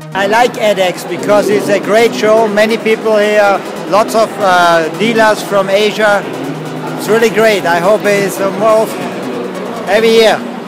I like ADEX because it's a great show. Many people here, lots of dealers from Asia. It's really great. I hope it's more every year.